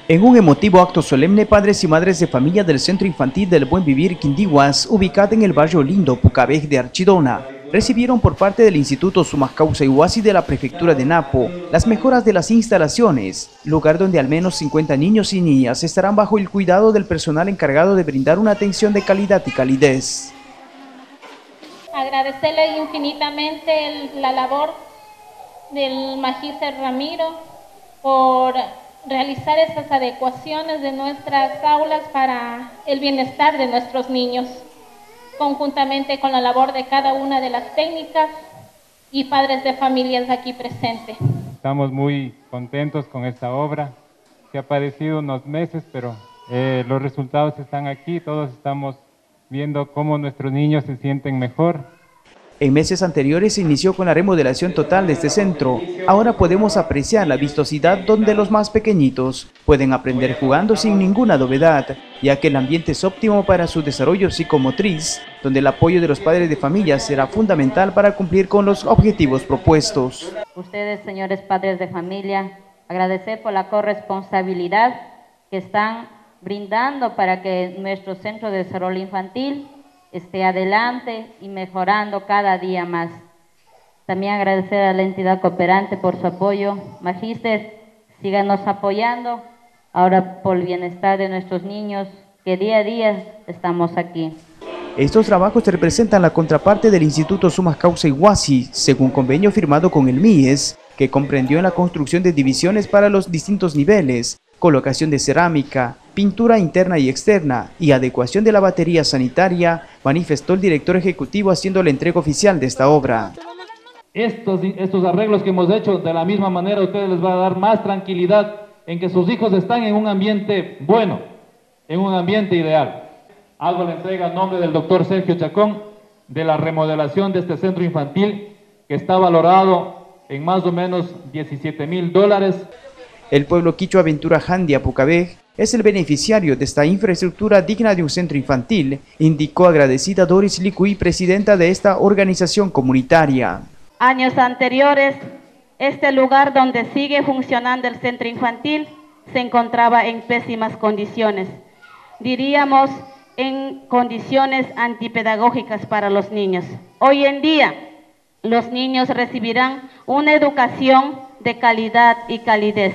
En un emotivo acto solemne, padres y madres de familia del Centro Infantil del Buen Vivir Quindiguas, ubicado en el barrio Lindo, Pucabej de Archidona, recibieron por parte del Instituto Sumascausa Ihuasi de la Prefectura de Napo las mejoras de las instalaciones, lugar donde al menos 50 niños y niñas estarán bajo el cuidado del personal encargado de brindar una atención de calidad y calidez. Agradecerle infinitamente la labor del magíster Ramiro por realizar estas adecuaciones de nuestras aulas para el bienestar de nuestros niños, conjuntamente con la labor de cada una de las técnicas y padres de familias aquí presentes. Estamos muy contentos con esta obra, que ha padecido unos meses, pero los resultados están aquí, todos estamos viendo cómo nuestros niños se sienten mejor. En meses anteriores se inició con la remodelación total de este centro. Ahora podemos apreciar la vistosidad donde los más pequeñitos pueden aprender jugando sin ninguna novedad, ya que el ambiente es óptimo para su desarrollo psicomotriz, donde el apoyo de los padres de familia será fundamental para cumplir con los objetivos propuestos. Ustedes, señores padres de familia, agradecer por la corresponsabilidad que están brindando para que nuestro Centro de Desarrollo Infantil esté adelante y mejorando cada día más. También agradecer a la entidad cooperante por su apoyo. Magíster, síganos apoyando, ahora por el bienestar de nuestros niños, que día a día estamos aquí. Estos trabajos representan la contraparte del Instituto Sumascausa Ihuasi, según convenio firmado con el MIES, que comprendió en la construcción de divisiones para los distintos niveles, colocación de cerámica, pintura interna y externa y adecuación de la batería sanitaria, manifestó el director ejecutivo haciendo la entrega oficial de esta obra. Estos arreglos que hemos hecho, de la misma manera a ustedes les va a dar más tranquilidad en que sus hijos están en un ambiente bueno, en un ambiente ideal. Hago la entrega a nombre del doctor Sergio Chacón de la remodelación de este centro infantil, que está valorado en más o menos $17,000. El pueblo quichua Ventura Jandia Pucabej es el beneficiario de esta infraestructura digna de un centro infantil, indicó agradecida Doris Licuy, presidenta de esta organización comunitaria. Años anteriores, este lugar donde sigue funcionando el centro infantil se encontraba en pésimas condiciones, diríamos en condiciones antipedagógicas para los niños. Hoy en día, los niños recibirán una educación de calidad y calidez.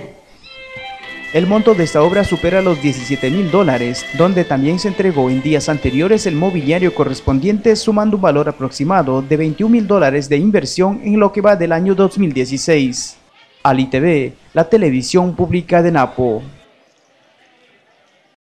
El monto de esta obra supera los $17,000, donde también se entregó en días anteriores el mobiliario correspondiente, sumando un valor aproximado de $21,000 de inversión en lo que va del año 2016. Ali TV, la televisión pública de Napo.